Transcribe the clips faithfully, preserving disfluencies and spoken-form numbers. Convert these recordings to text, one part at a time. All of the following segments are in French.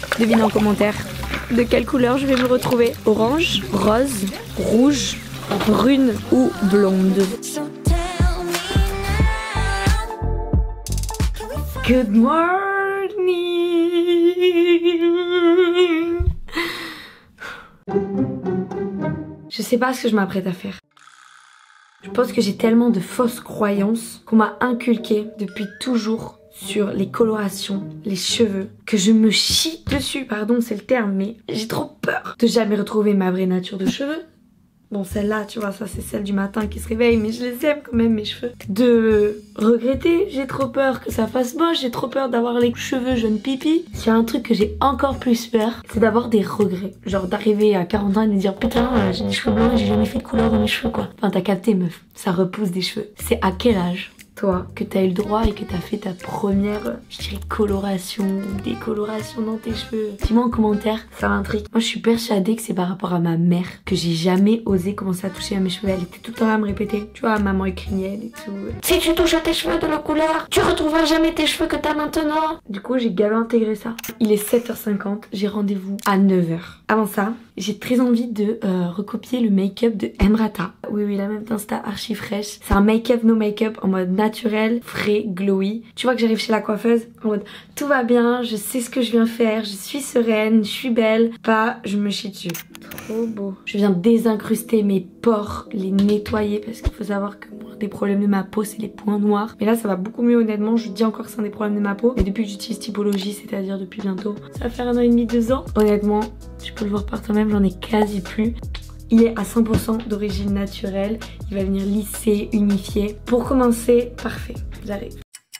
Devinez en commentaire de quelle couleur je vais me retrouver. Orange, rose, rouge, brune ou blonde. Good morning. Je sais pas ce que je m'apprête à faire. Je pense que j'ai tellement de fausses croyances qu'on m'a inculqué depuis toujours sur les colorations, les cheveux, que je me chie dessus, pardon c'est le terme, mais j'ai trop peur de jamais retrouver ma vraie nature de cheveux. Bon celle-là tu vois, ça c'est celle du matin qui se réveille, mais je les aime quand même mes cheveux. De regretter, j'ai trop peur que ça fasse moche, j'ai trop peur d'avoir les cheveux jeunes pipi. Il y a un truc que j'ai encore plus peur, c'est d'avoir des regrets. Genre d'arriver à quarante ans et de me dire putain j'ai des cheveux blancs et j'ai jamais fait de couleur dans mes cheveux quoi. Enfin t'as capté meuf, ça repousse des cheveux. C'est à quel âge toi, que t'as eu le droit et que t'as fait ta première, je dirais, coloration, décoloration dans tes cheveux? Dis-moi en commentaire, ça m'intrigue. Moi, je suis persuadée que c'est par rapport à ma mère que j'ai jamais osé commencer à toucher à mes cheveux. Elle était tout le temps là à me répéter, tu vois, maman écrignelle et tout. Si tu touches à tes cheveux de la couleur, tu retrouveras jamais tes cheveux que t'as maintenant. Du coup, j'ai gavé intégré ça. Il est sept heures cinquante, j'ai rendez-vous à neuf heures. Avant ça, j'ai très envie de euh, recopier le make-up de Emrata. Oui, oui, la même Insta archi fraîche. C'est un make-up, no make-up en mode naturel, frais, glowy. Tu vois que j'arrive chez la coiffeuse en mode tout va bien, je sais ce que je viens faire, je suis sereine, je suis belle. Pas, je me chie dessus. Trop beau. Je viens désincruster mes pores, les nettoyer parce qu'il faut savoir que moi, des problèmes de ma peau, c'est les points noirs. Mais là, ça va beaucoup mieux honnêtement. Je dis encore que c'est un des problèmes de ma peau. Mais depuis que j'utilise Typologie, c'est-à-dire depuis bientôt, ça va faire un an et demi, deux ans. Honnêtement, tu peux le voir par toi-même, j'en ai quasi plus. Il est à cent pour cent d'origine naturelle. Il va venir lisser, unifier. Pour commencer, parfait. J'arrive.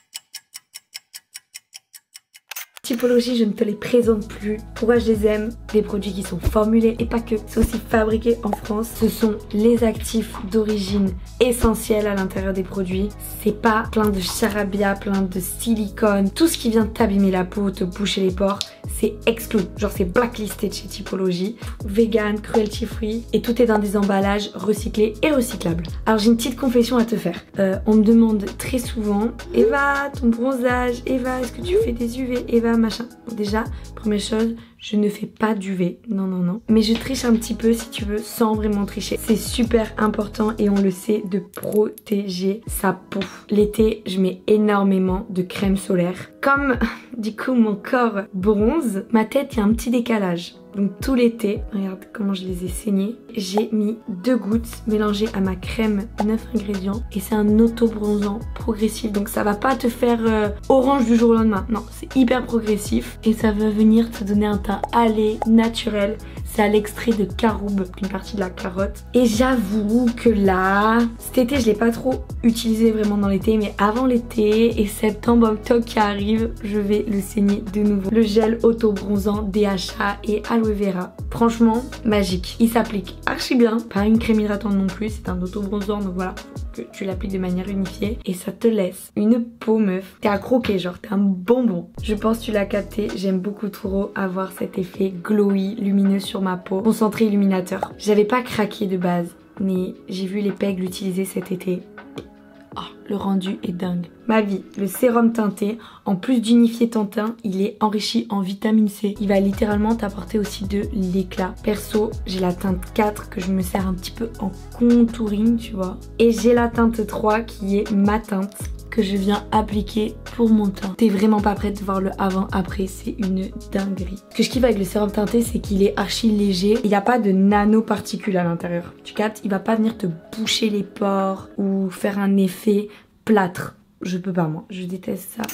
Typologie, je ne te les présente plus. Pourquoi je les aime? Des produits qui sont formulés et pas que, c'est aussi fabriqué en France. Ce sont les actifs d'origine essentielle à l'intérieur des produits. C'est pas plein de charabia, plein de silicone. Tout ce qui vient t'abîmer la peau, te boucher les pores, c'est exclu. Genre c'est blacklisté de chez Typologie. Vegan, cruelty free et tout est dans des emballages recyclés et recyclables. Alors j'ai une petite confession à te faire. Euh, on me demande très souvent, Eva, ton bronzage, Eva, est-ce que tu fais des U V, Eva, machin. Bon, déjà, première chose, je ne fais pas d'U V, non non non. Mais je triche un petit peu si tu veux, sans vraiment tricher. C'est super important et on le sait de protéger sa peau. L'été, je mets énormément de crème solaire. Comme du coup mon corps bronze, ma tête, il y a un petit décalage. Donc tout l'été, regarde comment je les ai saignés, j'ai mis deux gouttes mélangées à ma crème neuf ingrédients et c'est un auto-bronzant progressif. Donc ça va pas te faire euh, orange du jour au lendemain, non, c'est hyper progressif et ça va venir te donner un teint allé, naturel. C'est à l'extrait de caroube, une partie de la carotte. Et j'avoue que là, cet été je l'ai pas trop utilisé vraiment dans l'été, mais avant l'été et septembre, octobre qui arrive, je vais le saigner de nouveau. Le gel auto-bronzant D H A et aloe vera. Franchement, magique. Il s'applique archi bien, pas une crème hydratante non plus, c'est un auto-bronzant, donc voilà, que tu l'appliques de manière unifiée et ça te laisse une peau meuf. T'es à croquer, genre t'es un bonbon. Je pense que tu l'as capté, j'aime beaucoup trop avoir cet effet glowy, lumineux sur ma peau, concentré illuminateur. J'avais pas craqué de base, mais j'ai vu les pegs l'utiliser cet été. Oh, le rendu est dingue. Ma vie, le sérum teinté, en plus d'unifier ton teint, il est enrichi en vitamine C. Il va littéralement t'apporter aussi de l'éclat. Perso, j'ai la teinte quatre que je me sers un petit peu en contouring, tu vois. Et j'ai la teinte trois qui est ma teinte que je viens appliquer pour mon teint. T'es vraiment pas prête de voir le avant-après, c'est une dinguerie. Ce que je kiffe avec le sérum teinté, c'est qu'il est archi léger. Il n'y a pas de nanoparticules à l'intérieur. Tu captes? Il va pas venir te boucher les pores ou faire un effet plâtre. Je peux pas moi, je déteste ça.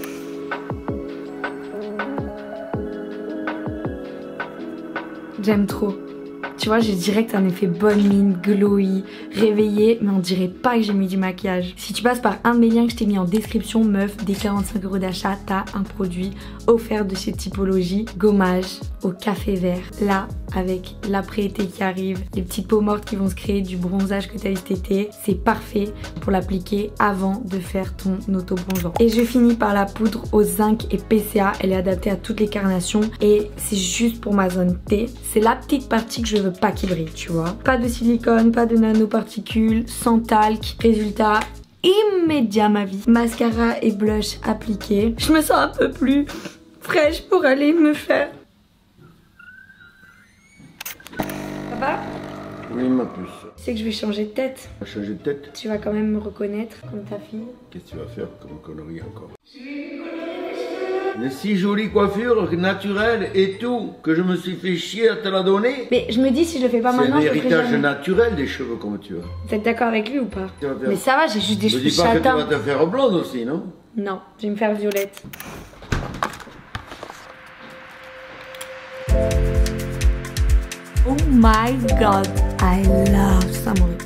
J'aime trop. Tu vois, j'ai direct un effet bonne mine, glowy, réveillé, mais on dirait pas que j'ai mis du maquillage. Si tu passes par un de mes liens que je t'ai mis en description, meuf, des quarante-cinq euros d'achat, t'as un produit offert de chez Typologie, gommage au café vert. Là, avec l'après-été qui arrive, les petites peaux mortes qui vont se créer du bronzage que t'as eu cet été, c'est parfait pour l'appliquer avant de faire ton auto-bronzant. Et je finis par la poudre au zinc et P C A. Elle est adaptée à toutes les carnations et c'est juste pour ma zone T. C'est la petite partie que je veux pas qu'il brille, tu vois. Pas de silicone, pas de nanoparticules, sans talc. Résultat immédiat ma vie. Mascara et blush appliqués. Je me sens un peu plus fraîche pour aller me faire va? Oui, ma puce. Tu sais que je vais changer de tête. Tu vas changer de tête? Tu vas quand même me reconnaître comme ta fille. Qu'est-ce que tu vas faire comme connerie encore? Une si jolie coiffure naturelle et tout, que je me suis fait chier à te la donner. Mais je me dis, si je le fais pas maintenant, c'est un je le ferai héritage jamais. naturel des cheveux comme tu as. Vous êtes d'accord avec lui ou pas? Tu vas faire- Mais ça va, j'ai juste des Ne cheveux dis pas que tu châtains. vas te faire blonde aussi, non? Non, je vais me faire violette. Oh my god, I love Saint-Maurice.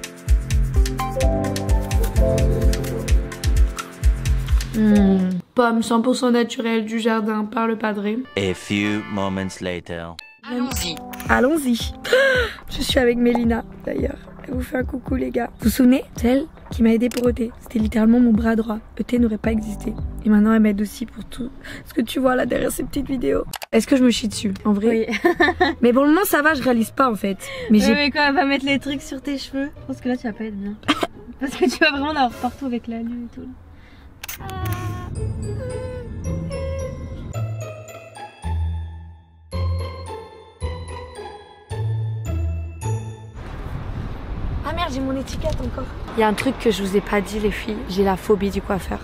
Mmh. Pomme cent pour cent naturelle du jardin par le padré. A few moments later. Allons-y. Allons-y. Je suis avec Mélina d'ailleurs. Elle vous fait un coucou les gars. Vous vous souvenez? C'est elle qui m'a aidé pour E T. C'était littéralement mon bras droit. E T n'aurait pas existé. Et maintenant elle m'aide aussi pour tout ce que tu vois là derrière ces petites vidéos. Est-ce que je me chie dessus en vrai? Oui. Mais pour le moment ça va, je réalise pas en fait. Mais, ouais, j'ai... mais quand elle va mettre les trucs sur tes cheveux, je pense que là tu vas pas être bien. Parce que tu vas vraiment en avoir partout avec la lune et tout. Ah merde, j'ai mon étiquette encore. Il y a un truc que je vous ai pas dit les filles, j'ai la phobie du coiffeur.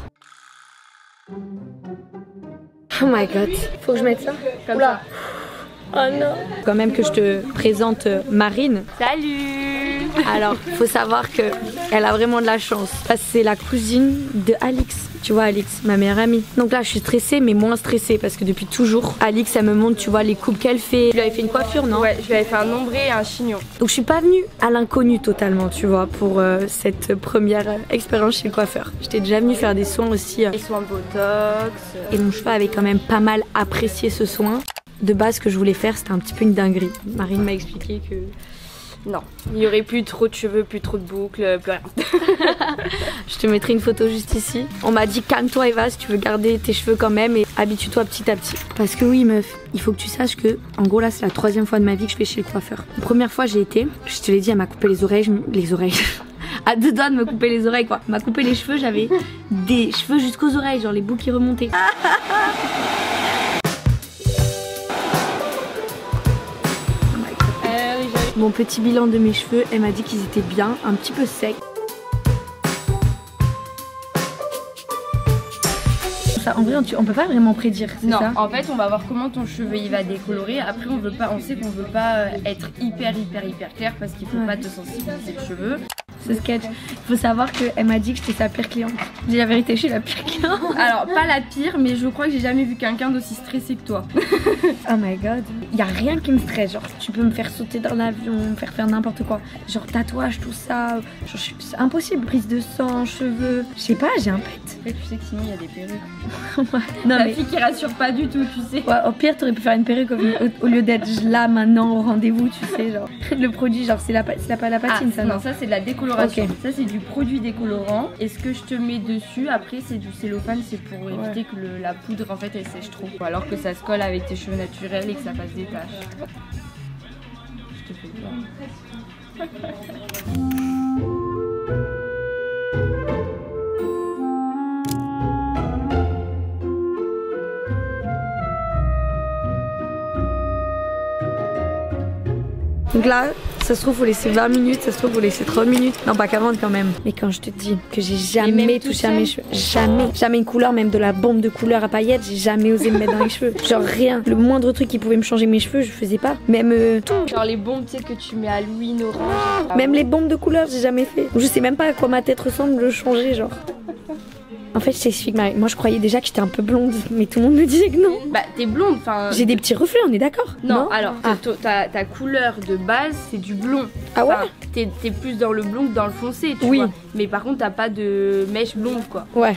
Oh my god, faut que je mette ça comme ça. Oh non. Quand même que je te présente Marine. Salut. Alors, faut savoir que elle a vraiment de la chance. Parce que c'est la cousine de Alix. Tu vois, Alix, ma meilleure amie. Donc là, je suis stressée, mais moins stressée parce que depuis toujours, Alix, elle me montre, tu vois, les coupes qu'elle fait. Tu lui avais fait une coiffure, non? Ouais, je lui avais fait un nombré et un chignon. Donc je suis pas venue à l'inconnu totalement, tu vois, pour euh, cette première euh, expérience chez le coiffeur. J'étais déjà venue faire des soins aussi. Euh, Les soins de botox. et mon cheveu avait quand même pas mal apprécié ce soin. De base, ce que je voulais faire, c'était un petit peu une dinguerie. Marine m'a expliqué que... Non, il y aurait plus trop de cheveux, plus trop de boucles, plus rien. Je te mettrai une photo juste ici. On m'a dit calme-toi Eva, si tu veux garder tes cheveux quand même et habitue-toi petit à petit. Parce que oui meuf, il faut que tu saches que, en gros là c'est la troisième fois de ma vie que je vais chez le coiffeur. La première fois j'ai été, je te l'ai dit, elle m'a coupé les oreilles, je... les oreilles... à deux doigts de me couper les oreilles quoi. Elle m'a coupé les cheveux, j'avais des cheveux jusqu'aux oreilles, genre les boucles qui remontaient. Mon petit bilan de mes cheveux, elle m'a dit qu'ils étaient bien, un petit peu secs. Ça, en vrai, on, on peut pas vraiment prédire, c'est Non, ça? en fait, on va voir comment ton cheveu il va décolorer. Après, on veut pas, on sait qu'on veut pas être hyper hyper hyper clair parce qu'il faut Ouais. pas te sensibiliser le cheveu. Ce sketch. Il faut savoir qu'elle m'a dit que j'étais sa pire cliente. J'ai la vérité, je suis la pire cliente. Alors, pas la pire, mais je crois que j'ai jamais vu quelqu'un d'aussi stressé que toi. Oh my god. Il y a rien qui me stresse. Genre, tu peux me faire sauter dans l'avion, me faire faire n'importe quoi. Genre, tatouage, tout ça. Genre, c'est impossible. Prise de sang, cheveux. Je sais pas, j'ai un pet. Après, tu sais que sinon, il y a des perruques. Ouais. Non, La mais... fille qui rassure pas du tout, tu sais. Ouais, au pire, t'aurais pu faire une perruque au, au- au lieu d'être là maintenant au rendez-vous, tu sais, genre. Le produit, genre, c'est la, pa- c'est la, la patine, Ah, ça, non, non? ça c'est de la décoloration. Ok. Ça c'est du produit décolorant. Et ce que je te mets dessus, après c'est du cellophane, c'est pour Ouais. éviter que le- la poudre en fait elle sèche trop. Ou alors que ça se colle avec tes cheveux naturels et que ça fasse des taches. Je te fais peur. Donc là, ça se trouve, faut laisser vingt minutes, ça se trouve, faut laisser trente minutes. Non, pas quarante quand même. Mais quand je te dis que j'ai jamais même touché toute à mes seule cheveux, jamais, jamais une couleur, même de la bombe de couleur à paillettes, j'ai jamais osé me mettre dans les cheveux. Genre rien. Le moindre truc qui pouvait me changer mes cheveux, je faisais pas. Même euh, tout. Genre les bombes tu sais que tu mets Halloween, orange. Même les bombes de couleur, j'ai jamais fait. Je sais même pas à quoi ma tête ressemble, le changer, genre. En fait, je t'explique, Marie. Moi, je croyais déjà que j'étais un peu blonde, mais tout le monde me disait que non. Bah t'es blonde, enfin. J'ai des petits reflets, on est d'accord? Non, alors Ah. ta, ta- ta couleur de base c'est du blond. Ah ouais? Enfin, t'es t'es plus dans le blond que dans le foncé, tu Oui. vois. Mais par contre t'as pas de mèche blonde quoi. Ouais.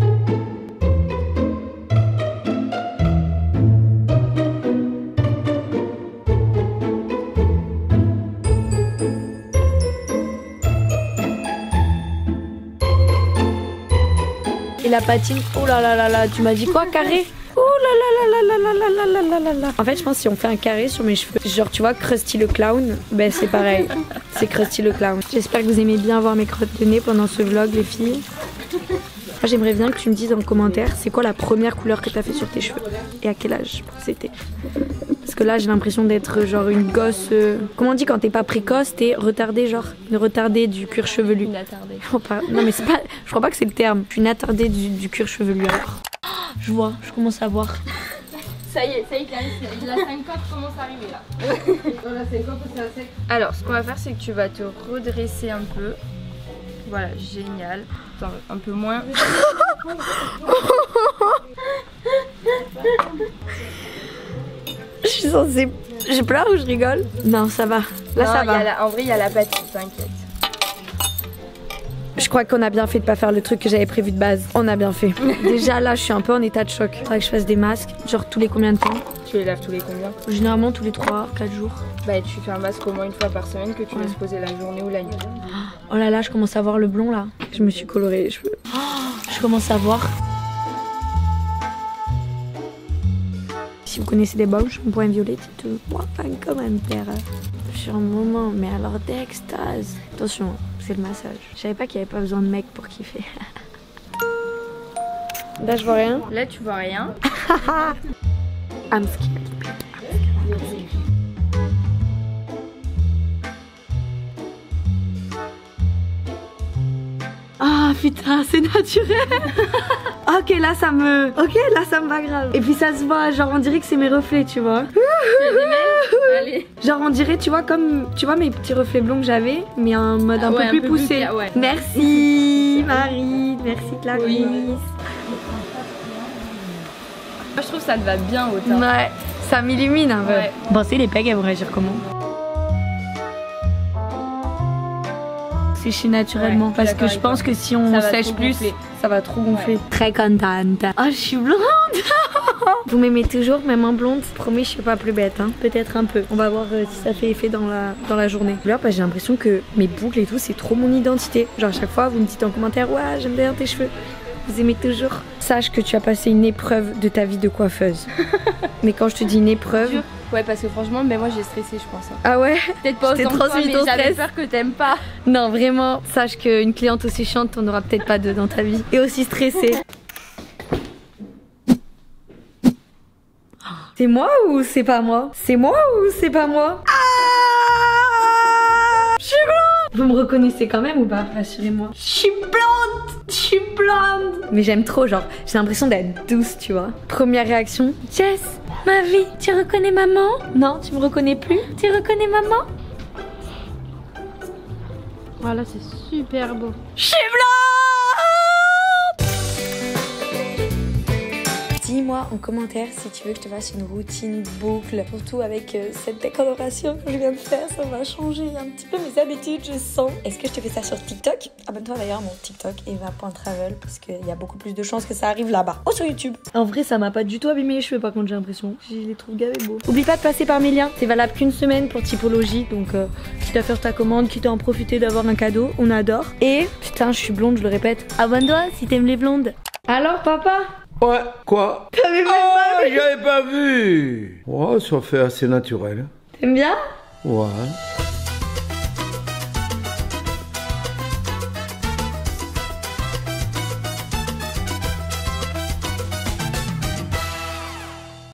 Et la patine, oh là là là là, tu m'as dit quoi, carré? Oh là là là là là là là là là là là. En fait, je pense que si on fait un carré sur mes cheveux, genre tu vois Krusty le clown, ben c'est pareil. C'est Krusty le clown. J'espère que vous aimez bien voir mes crottes de nez pendant ce vlog, les filles. Moi j'aimerais bien que tu me dises en commentaire c'est quoi la première couleur que t'as fait sur tes cheveux et à quel âge c'était. Parce que là j'ai l'impression d'être genre une gosse, euh... comment on dit quand t'es pas précoce, t'es retardée, genre une retardée du cuir chevelu. Une attardée. Oh, pas... Non mais c'est pas, je crois pas que c'est le terme, je suis une attardée du, du cuir chevelu alors. Oh, je vois, je commence à voir. Ça y est, ça y est, Clarisse, la syncope commence à arriver là. La syncope, c'est à sec. Alors, ce qu'on va faire, c'est que tu vas te redresser un peu. Voilà, génial. Attends, un peu moins. Je suis censée... Je pleure ou je rigole? Non, ça va. Là, non, ça va. La... En vrai, il y a la batterie, t'inquiète. Je crois qu'on a bien fait de pas faire le truc que j'avais prévu de base. On a bien fait. Déjà là, je suis un peu en état de choc. Faudrait que je fasse des masques. Genre tous les combien de temps? Tu les laves tous les combien? Généralement tous les trois, quatre jours. Bah tu fais un masque au moins une fois par semaine que tu ouais. laisses poser la journée ou la nuit. Oh là là, je commence à voir le blond là. Je me suis colorée les cheveux. Oh, je commence à voir. Si vous connaissez des Bausch, mon point violet, dites-moi un commentaire. Sur un moment, mais alors d'extase. Attention, c'est le massage. Je savais pas qu'il n'y avait pas besoin de mec pour kiffer. Là, je vois rien. Là, tu vois rien. I'm scared. Ah putain, c'est naturel. Ok, là ça me... Ok, là ça me va grave. Et puis ça se voit, genre on dirait que c'est mes reflets, tu vois. Tu as des mêmes? Allez. Genre on dirait, tu vois, comme... Tu vois mes petits reflets blonds que j'avais, mais en mode ah un ouais, peu plus un peu poussé. Plus, ouais. Merci Marie, merci Clarisse. Oui. Moi je trouve que ça te va bien au teint. Ouais, ça m'illumine un peu. Ouais. Bon, c'est les pegs, elles vont réagir comment? Sécher naturellement, ouais, parce que je pense que si on sèche plus, gonfler. Ça va trop gonfler. Ouais. Très contente. Oh, je suis blonde. Vous m'aimez toujours, même en blonde. Promis, je suis pas plus bête, hein. Peut-être un peu. On va voir euh, si ça fait effet dans la, dans la journée. Là, bah, j'ai l'impression que mes boucles et tout, c'est trop mon identité. Genre, à chaque fois, vous me dites en commentaire, ouais, j'aime bien tes cheveux. Vous aimez toujours. Sache que tu as passé une épreuve de ta vie de coiffeuse. Mais quand je te dis une épreuve... Ouais, parce que franchement, mais moi j'ai stressé, je pense. Ah ouais? Peut-être pas autant que toi, mais j'avais peur que t'aimes pas. Non, vraiment, sache qu'une cliente aussi chiante, t'en auras peut-être pas deux dans ta vie. Et aussi stressée. C'est moi ou c'est pas moi? C'est moi ou c'est pas moi? Ah, je suis blonde! Vous me reconnaissez quand même ou pas? Rassurez-moi. Je suis blonde! Je suis blonde! Mais j'aime trop, genre, j'ai l'impression d'être douce, tu vois. Première réaction, Jess, ma vie, tu reconnais maman? Non, tu me reconnais plus? Tu reconnais maman? Voilà, c'est super beau. Je suis blonde! Dis-moi en commentaire si tu veux que je te fasse une routine boucle, surtout avec euh, cette décoloration que je viens de faire, ça va changer un petit peu mes habitudes, je sens. Est-ce que je te fais ça sur TikTok? Abonne-toi d'ailleurs à mon TikTok eva point travel parce qu'il y a beaucoup plus de chances que ça arrive là-bas. Ou sur YouTube. En vrai, ça m'a pas du tout abîmé les cheveux par contre, j'ai l'impression. Je les trouve gavés beaux. Oublie pas de passer par mes liens, c'est valable qu'une semaine pour Typologie, donc euh, quitte à faire ta commande, quitte à en profiter d'avoir un cadeau, on adore. Et putain, je suis blonde, je le répète, abonne-toi si t'aimes les blondes. Alors papa? Ouais, quoi? T'avais même oh, pas vu? J'avais pas vu. Ouais, ça fait assez naturel. T'aimes bien? Ouais.